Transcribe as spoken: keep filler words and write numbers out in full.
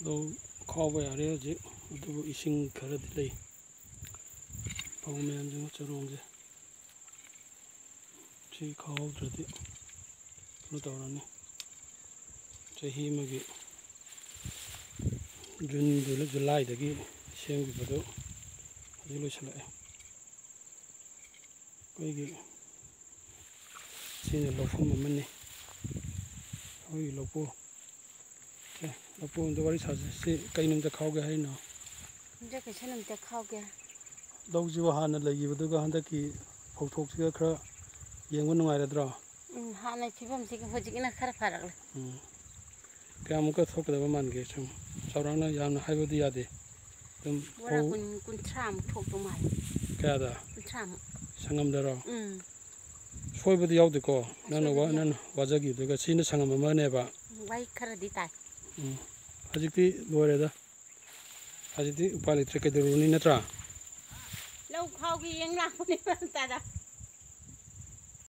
ꯂꯧ ꯈꯥꯎꯕ ꯌꯥꯔꯦ ꯍꯧꯖꯤꯛ ꯑꯗꯨꯕꯨ ꯏꯁꯤꯡ ꯈꯔꯗꯤ ꯂꯩ ꯐꯧ ꯃꯌꯥꯝꯁꯤꯡ ꯆꯔꯣꯡꯁꯦ ꯁꯤ ꯈꯥꯎꯍꯧꯗ꯭ꯔꯗꯤ ꯀꯩꯅꯣ ꯇꯧꯔꯅꯤ ꯆꯍꯤ ꯑꯃꯒꯤ ꯖꯨꯟ ꯖꯨꯂꯥꯏꯗꯒꯤ ꯁꯦꯝꯈꯤꯕꯗꯨ ꯍꯧꯖꯤꯛ ꯂꯣꯏꯁꯤꯜꯂꯛꯑꯦ ꯑꯩꯈꯣꯏꯒꯤ ꯁꯤꯅ ꯂꯧꯐꯝ ꯑꯃꯅꯤ ꯑꯩꯈꯣꯏꯒꯤ ꯂꯧꯄꯨ ꯂꯧꯄꯨ ꯑꯝꯇ ꯋꯥꯔꯤ ꯁꯥꯁꯤ ꯁꯤ ꯀꯩ ꯅꯨꯃꯤꯠꯇ ꯈꯥꯎꯒꯦ ꯍꯥꯏꯔꯤꯅꯣ ꯌꯨꯝꯁꯀꯩꯁ ꯅꯨꯃꯤꯠꯇ ꯈꯥꯎꯒꯦ ꯂꯧꯁꯤꯕꯨ ꯍꯥꯟꯅ ꯂꯩꯈꯤꯕꯗꯨꯒ ꯍꯟꯗꯛꯀꯤ ꯐꯧꯊꯣꯛꯁꯤꯒ ꯈꯔ ꯌꯦꯡꯕ ꯅꯨꯡꯉꯥꯏꯔꯗ꯭ꯔꯣ ꯎꯝ ꯍꯥꯟꯅꯩ ꯐꯤꯕꯝꯁꯤꯒ ꯍꯧꯖꯤꯛꯀꯤꯅ ꯈꯔ ꯐꯔꯛꯂꯦ ꯎꯝ ꯀꯌꯥꯃꯨꯛꯀ ꯊꯣꯛꯀꯗꯕ ꯃꯥꯟꯒꯦ ꯁꯨꯝ ꯆꯥꯎꯔꯥꯛꯅ ꯌꯥꯝꯅ ꯍꯥꯏꯕꯗꯤ ꯌꯥꯗꯦ ꯑꯗꯨꯝ ꯕꯣꯔꯥ ꯐꯧ ꯀꯨꯟ ꯀꯨꯟꯊ꯭ꯔꯥꯃꯨꯛ ꯊꯣꯛꯇꯧ ꯃꯥꯜꯂꯦ ꯀꯌꯥꯗ ꯀꯨꯟꯊ꯭ꯔꯥꯃꯨꯛ ꯁꯪꯉꯝꯗꯔꯣ ꯎꯝ ꯁꯣꯏꯕꯗꯤ ꯌꯥꯎꯗꯦꯀꯣ ꯅꯪꯅ ꯑꯁꯣꯏꯕꯗꯤ ꯌꯥꯎ ꯅꯪꯅ ꯋꯥꯖꯈꯤꯕꯗꯨꯒ ꯁꯤꯅ ꯁꯪꯉꯝ ꯑꯃꯅꯦꯕ ꯋꯥꯍꯤꯛ ꯈꯔꯗꯤ ꯇꯥꯏ ꯎꯝ ꯍꯧꯖꯤꯛꯇꯤ ꯂꯣꯏꯔꯦꯗ ꯍꯧꯖꯤꯛꯇꯤ ꯎꯄꯥꯏ ꯂꯩꯇ꯭ꯔꯦ ꯀꯩꯗꯧꯔꯨꯅꯤ ꯅꯠꯇ꯭ꯔꯥ ꯂꯧ ꯈꯥꯎꯒꯦ ꯌꯦꯡ ꯂꯥꯛꯄꯅꯦ ꯇꯥꯗ